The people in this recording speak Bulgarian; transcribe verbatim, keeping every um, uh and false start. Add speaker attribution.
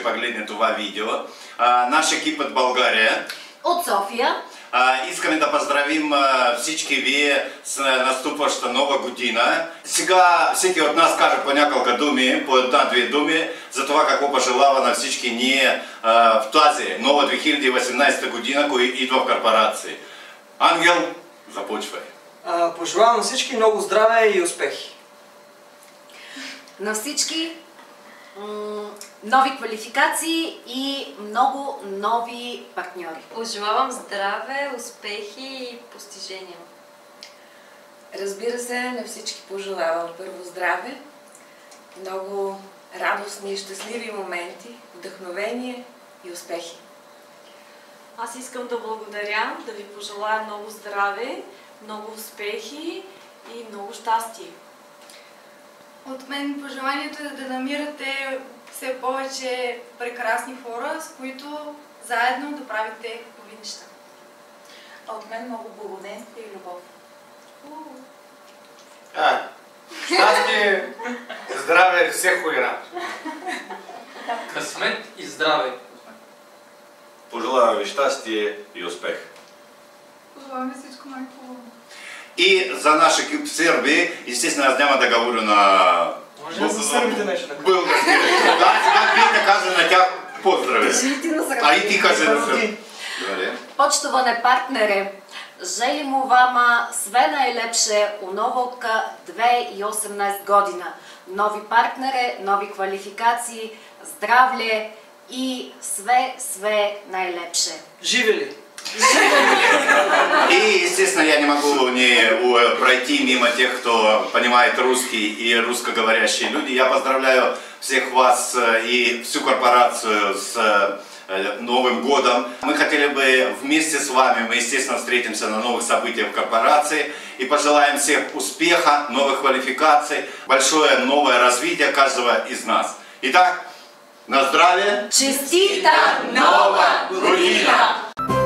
Speaker 1: погледне това видео. Наш екип от България.
Speaker 2: От София.
Speaker 1: Искаме да поздравим всички вие с наступваща нова година. Сега всеки от нас каже по няколко думи, по една-две думи за това какво пожелава на всички ние в тази нова две хиляди и осемнадесета година, която идва в корпорации. Ангел, започвай.
Speaker 3: Пожелавам на всички много здраве и успехи.
Speaker 2: На всички нови квалификации и много нови партньори.
Speaker 4: Пожелавам здраве, успехи и постижения.
Speaker 5: Разбира се, на всички пожелавам първо здраве, много радостни и щастливи моменти, вдъхновение и успехи.
Speaker 6: Аз искам да благодаря, да ви пожелая много здраве, много успехи и много щастие.
Speaker 7: От мен пожеланието е да намирате все повече прекрасни хора, с които заедно да правите хубави неща.
Speaker 8: А от мен много благоденствие и любов.
Speaker 9: А, щастие, здраве, всеко и рад.
Speaker 3: Късмет и здраве.
Speaker 1: Пожелавам ви щастие и успех.
Speaker 7: Пожелавам ви всичко най-хубаво.
Speaker 1: И за наш екип в Сърбия, естествено аз няма да говоря на...
Speaker 3: Може да за сърбите нещо да кажа.
Speaker 1: Български. Да, сега ти да кажа на тях поздрави. А и ти кажа на Сърбия.
Speaker 2: Poštovane partnere, želimo vama sve najlepše u novotka dve hiljade i osemnaeste godina. Novi partnere, novi kvalifikacije, zdravlje i sve, sve najlepše.
Speaker 3: Живели!
Speaker 1: И, естественно, я не могу не пройти мимо тех, кто понимает русский и русскоговорящие люди. Я поздравляю всех вас и всю корпорацию с Новым годом. Мы хотели бы вместе с вами, мы, естественно, встретимся на новых событиях в корпорации и пожелаем всех успеха, новых квалификаций, большое новое развитие каждого из нас. Итак, на здравие!
Speaker 2: Честита Нова година!